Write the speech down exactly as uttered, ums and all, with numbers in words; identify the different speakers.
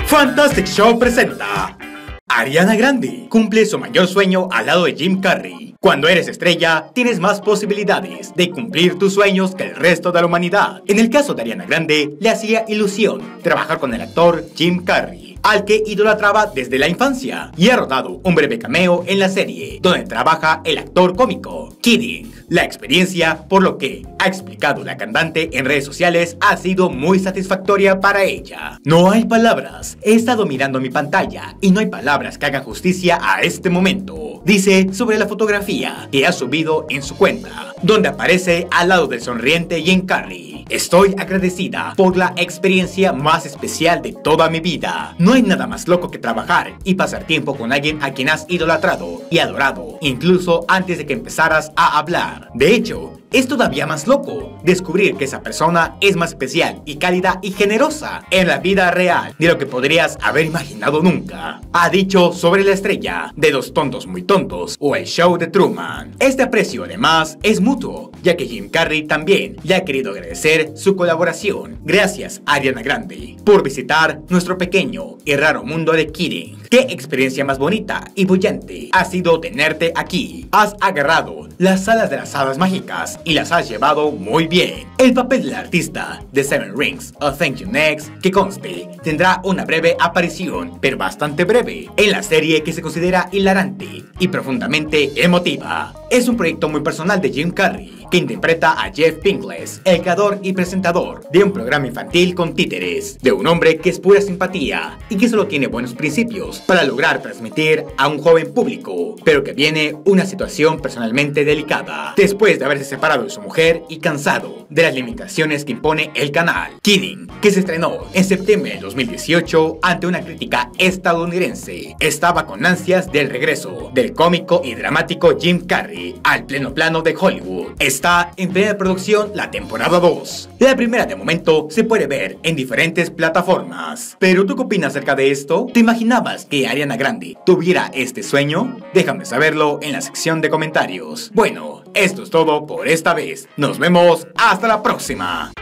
Speaker 1: Fantastic Show presenta Ariana Grande cumple su mayor sueño al lado de Jim Carrey. Cuando eres estrella, tienes más posibilidades de cumplir tus sueños que el resto de la humanidad. En el caso de Ariana Grande, le hacía ilusión trabajar con el actor Jim Carrey, al que idolatraba desde la infancia, y ha rodado un breve cameo en la serie, donde trabaja el actor cómico Kidding. La experiencia, por lo que ha explicado la cantante en redes sociales, ha sido muy satisfactoria para ella. No hay palabras, he estado mirando mi pantalla y no hay palabras que hagan justicia a este momento, dice sobre la fotografía que ha subido en su cuenta, donde aparece al lado del sonriente Jim Carrey. Estoy agradecida por la experiencia más especial de toda mi vida. No hay nada más loco que trabajar y pasar tiempo con alguien a quien has idolatrado y adorado, incluso antes de que empezaras a hablar. De hecho, es todavía más loco descubrir que esa persona es más especial y cálida y generosa en la vida real de lo que podrías haber imaginado nunca. Ha dicho sobre la estrella de Dos Tontos Muy Tontos o El Show de Truman. Este aprecio además es mutuo, ya que Jim Carrey también le ha querido agradecer su colaboración. Gracias, Ariana Grande, por visitar nuestro pequeño y raro mundo de Kidding. Qué experiencia más bonita y brillante ha sido tenerte aquí. Has agarrado las alas de las hadas mágicas y las has llevado muy bien. El papel del artista de Seven Rings of Thank You Next, que conste, tendrá una breve aparición, pero bastante breve, en la serie que se considera hilarante y profundamente emotiva. Es un proyecto muy personal de Jim Carrey, que interpreta a Jeff Pinkles, el creador y presentador de un programa infantil con títeres, de un hombre que es pura simpatía y que solo tiene buenos principios para lograr transmitir a un joven público, pero que viene una situación personalmente delicada, después de haberse separado de su mujer y cansado de las limitaciones que impone el canal. Kidding, que se estrenó en septiembre de dos mil dieciocho ante una crítica estadounidense, estaba con ansias del regreso del cómico y dramático Jim Carrey al pleno plano de Hollywood. Está en plena producción la temporada dos. La primera de momento se puede ver en diferentes plataformas. ¿Pero tú qué opinas acerca de esto? ¿Te imaginabas que Ariana Grande tuviera este sueño? Déjame saberlo en la sección de comentarios. Bueno, esto es todo por esta vez. Nos vemos hasta la próxima.